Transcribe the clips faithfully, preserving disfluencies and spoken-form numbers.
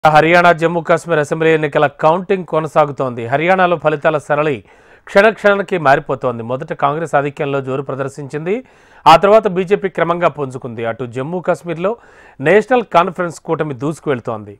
Haryana Jammu Kashmir assembly ఎన్నికల counting కొనసాగుతోంది. హర్యానాలో ఫలితాల సరళి క్షణక్షణానికి మారిపోతోంది. మొదట కాంగ్రెస్ ఆధిక్యంలో జోరు ప్రదర్శించింది. ఆ తర్వాత బీజేపీ క్రమంగా పుంజుకుంది. అటు జమ్మూ కాశ్మీర్లో నేషనల్ కాన్ఫరెన్స్ కూటమి దూసుకువెళ్తోంది.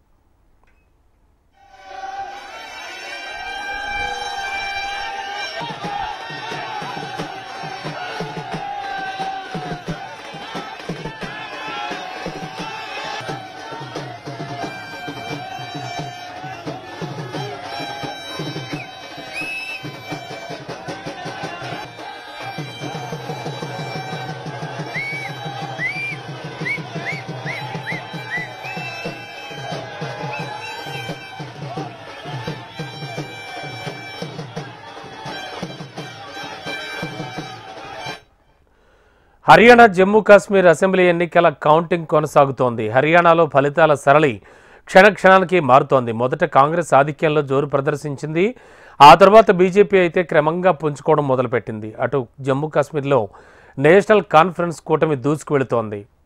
హర్యానా జమ్మూ కాశ్మీర్ అసెంబ్లీ ఎన్నికల కౌంటింగ్ కొనసాగుతోంది. హర్యానాలో ఫలితాల సరళి క్షణక్షణానికి మారుతోంది. మొదట కాంగ్రెస్ ఆధిక్యంలో జోరు ప్రదర్శించింది. ఆ తర్వాత బీజేపీ అయితే క్రమంగా పుంజుకోవడం మొదలుపెట్టింది. అటు జమ్మూ కాశ్మీర్లో నేషనల్ కాన్ఫరెన్స్ కూటమి దూసుకు వెళుతోంది.